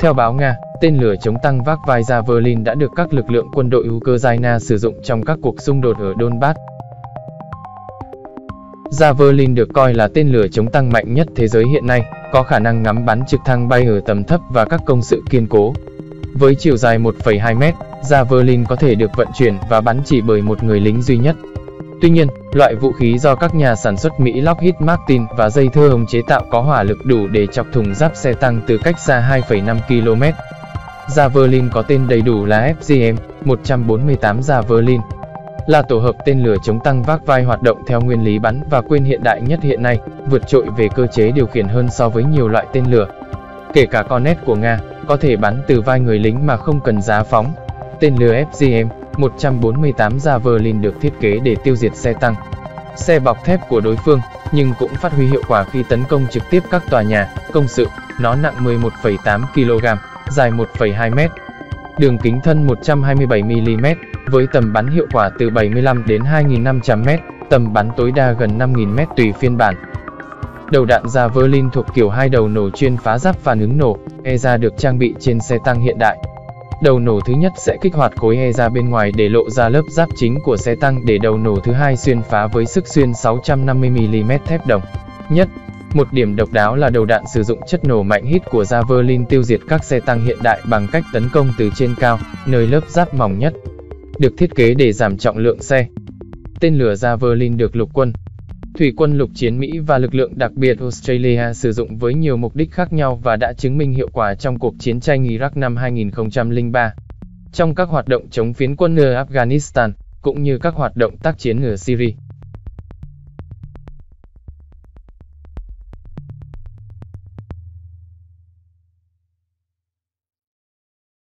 Theo báo Nga, tên lửa chống tăng vác vai Javelin đã được các lực lượng quân đội Ukraine sử dụng trong các cuộc xung đột ở Donbass. Javelin được coi là tên lửa chống tăng mạnh nhất thế giới hiện nay, có khả năng ngắm bắn trực thăng bay ở tầm thấp và các công sự kiên cố. Với chiều dài 1,2 mét, Javelin có thể được vận chuyển và bắn chỉ bởi một người lính duy nhất. Tuy nhiên, loại vũ khí do các nhà sản xuất Mỹ Lockheed Martin và dây thơ hồng chế tạo có hỏa lực đủ để chọc thủng giáp xe tăng từ cách xa 2,5 km. Javelin có tên đầy đủ là FGM-148 Javelin, là tổ hợp tên lửa chống tăng vác vai hoạt động theo nguyên lý bắn và quên hiện đại nhất hiện nay, vượt trội về cơ chế điều khiển hơn so với nhiều loại tên lửa. Kể cả Cornet của Nga, có thể bắn từ vai người lính mà không cần giá phóng. Tên lửa FGM-148 Javelin được thiết kế để tiêu diệt xe tăng, xe bọc thép của đối phương, nhưng cũng phát huy hiệu quả khi tấn công trực tiếp các tòa nhà, công sự. Nó nặng 11,8 kg, dài 1,2 m, đường kính thân 127 mm, với tầm bắn hiệu quả từ 75 đến 2.500 m, tầm bắn tối đa gần 5.000 m tùy phiên bản. Đầu đạn Javelin thuộc kiểu hai đầu nổ chuyên phá giáp phản ứng nổ, EZA được trang bị trên xe tăng hiện đại. Đầu nổ thứ nhất sẽ kích hoạt khối EZA bên ngoài để lộ ra lớp giáp chính của xe tăng, để đầu nổ thứ hai xuyên phá với sức xuyên 650 mm thép đồng nhất. Một điểm độc đáo là đầu đạn sử dụng chất nổ mạnh hít của Javelin tiêu diệt các xe tăng hiện đại bằng cách tấn công từ trên cao, nơi lớp giáp mỏng nhất. Được thiết kế để giảm trọng lượng xe. Tên lửa Javelin được lục quân, thủy quân lục chiến Mỹ và lực lượng đặc biệt Australia sử dụng với nhiều mục đích khác nhau và đã chứng minh hiệu quả trong cuộc chiến tranh Iraq năm 2003, trong các hoạt động chống phiến quân ở Afghanistan, cũng như các hoạt động tác chiến ở Syria.